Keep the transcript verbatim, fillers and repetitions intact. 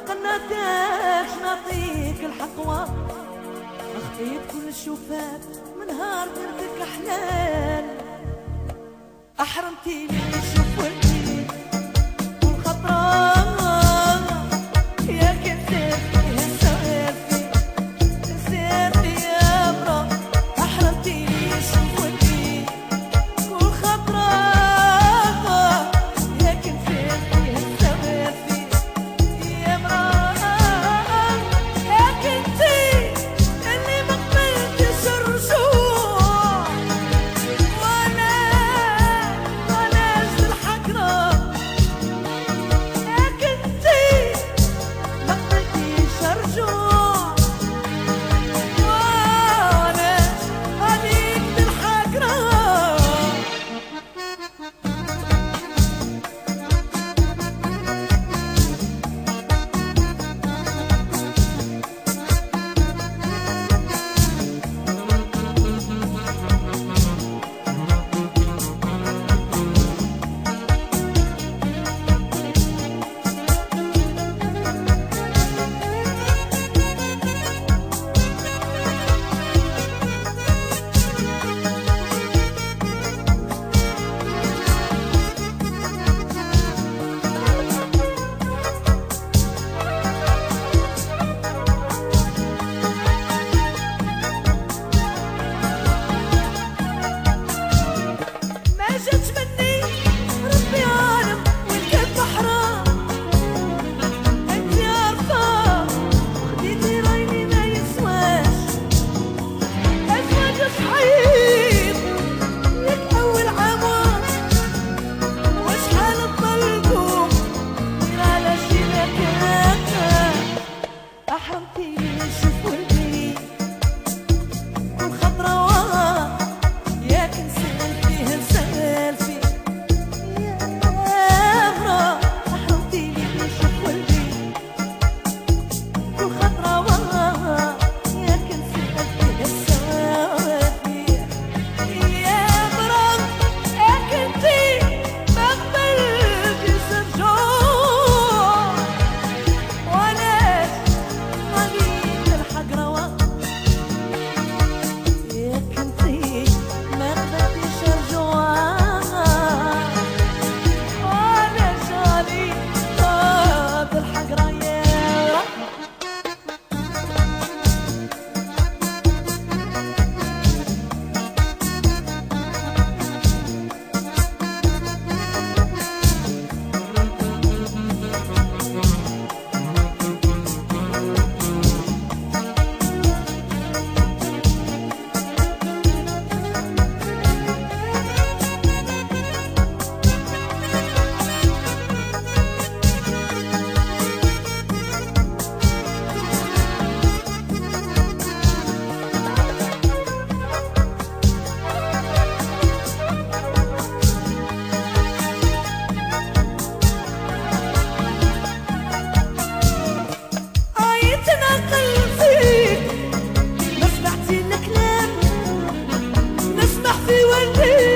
قناتكش نعطيك الحقوة، أخطيت كل الشوفات من نهار درتك أحلال، أحرمتيني نشوف ولدي والخطرة يا كنت فيها السوافي سيرتي يا برا، أحرمتيني نشوف ولدي والخطرة يا كنت فيها السوافي يا برا، يا كنتي اللي ما قبلتش الرجوع، وانا وانا جد الحقرة، يا كنتي ما قبلتيش الرجوع، وانا هذيك الحقرة. ما جاتش مني ربي عالم والكذب حرام، انت عارفة خديتي رايني ما يسواش، ازواج صحيح لك اول عوام، وشحال تطلقوا غير على شي مكان، احرمتيني نشوف ولدي والخضرة يا كنسال فيها السالفي يا برا، أحرمتيني نشوف ولدي والخضرة يا كنسال فيها السالفي يا برا، يا كنتي ما قبلتيش الرجوع، وانا هذيك الحقرة، يا كنتي ما قبلتيش الرجوع، وانا جاني هاد الحقرة يا عيت نقل فيك، ما سمعتي الكلام نسمع في ولدي